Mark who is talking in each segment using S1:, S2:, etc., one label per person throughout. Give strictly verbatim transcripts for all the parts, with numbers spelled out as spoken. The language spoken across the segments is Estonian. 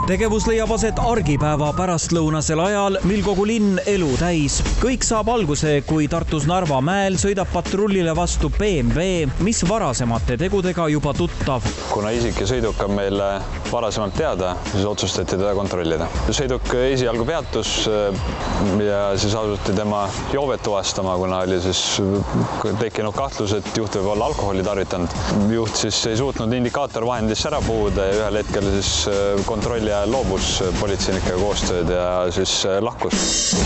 S1: tegevus leiab aset argipäeva pärastlõunasel ajal, mil kogu linn elu täis. Kõik saab alguse, kui Tartus Narva mäel sõidab patrullile vastu B M W, mis varasemate tegudega juba tuttav.
S2: Kuna isik ja sõiduk on meile varasemalt teada, siis otsustati teda kontrollida. Sõiduk esialgu peatus ja siis asuti tema joovet tuvastama, kuna oli siis tekkinud kahtlus, et juht võib olla alkoholi tarvitanud. Juht siis ei suutnud indikaatorvahendisse ära puhuda ja ühel hetkel siis kontrolli loobus politseinikega koostööd ja siis lahkus.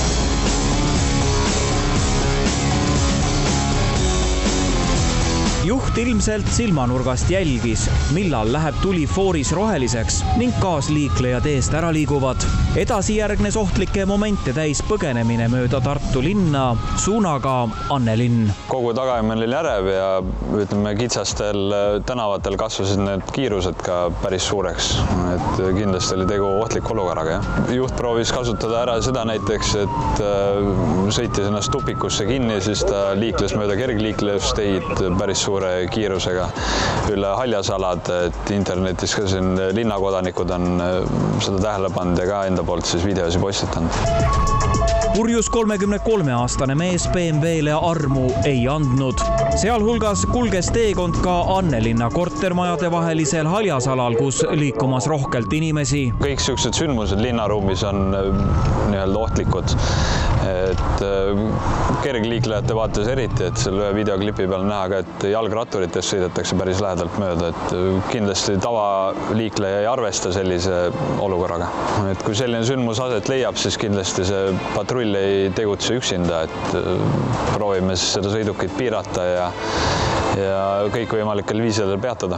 S1: Juht ilmselt silmanurgast jälgis, millal läheb tuli fooris roheliseks ning kaasliiklejad eest ära liiguvad. Edasi järgnes ohtlikke momente täis põgenemine mööda Tartu linna suunaga Annelinn.
S2: Kogu tagajärjel oli ärev ja ütleme, kitsastel tänavatel kasvasid need kiirused ka päris suureks. Et kindlasti oli tegu ohtliku olukorraga. Juht proovis kasutada ära seda näiteks, et sõitis ennast tupikusse kinni, siis ta liikles mööda kergliiklusteid päris suure kiirusega üle haljasalad, et internetis ka siin linnakodanikud on seda tähele pannud ja ka enda poolt siis videosi postitanud.
S1: Purjus kolmekümne kolme aastane mees B M W-le armu ei andnud. Sealhulgas kulges teekond ka Annelinna kortermajade vahelisel haljasalal, kus liikumas rohkelt inimesi.
S2: Kõik sellised sündmused linnaruumis on nii-öelda ohtlikud. Et kergliiklejate vaates eriti, et selle videoklipi peal näha ka, et jalgratturitest sõidetakse päris lähedalt mööda. Et kindlasti tavaliikleja ei arvesta sellise olukorraga. Et kui selline sündmus aset leiab, siis kindlasti see patrull ei tegutse üksinda, et proovime seda sõidukit piirata ja, ja kõik võimalikel viisidel peatada.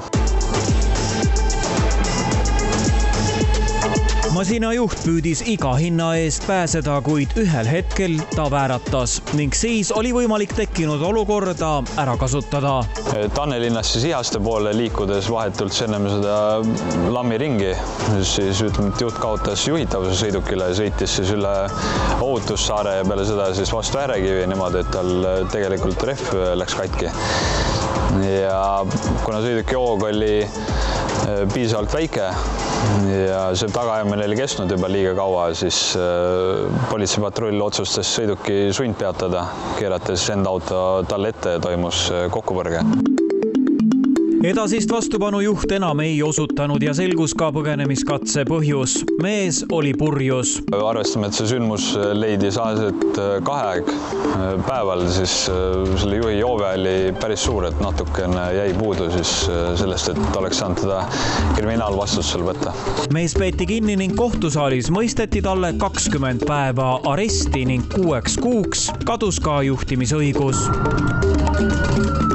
S1: Masina juht püüdis iga hinna eest pääseda, kuid ühel hetkel ta vääratas ning siis oli võimalik tekkinud olukorda ära kasutada.
S2: Annelinnas siis Ihaste poole liikudes vahetult ennem seda lammiringi, siis ütleme, et juht kaotas juhitavuse sõidukile ja sõitis siis üle Ohutussaare ja peale seda siis vastu äärekivi niimoodi, et tal tegelikult rehv läks katki. Ja kuna sõiduki hoog oli piisavalt väike ja see tagajärjel oli kestnud juba liiga kaua, siis politseipatrull otsustas sõiduki sundpeatada, keerates enda auto talle ette ja toimus kokkupõrge.
S1: Edasist vastupanu juht enam ei osutanud ja selgus ka põgenemiskatse põhjus. Mees oli purjus.
S2: Arvestame, et see sündmus leidis aset kahe päeval, siis selle juhi joove oli päris suur, et natukene jäi puudu siis sellest, et oleks saanud teda kriminaalvastutusel võtta.
S1: Mees peeti kinni ning kohtusaalis mõisteti talle kakskümmend päeva aresti ning kuueks kuuks kadus ka juhtimisõigus.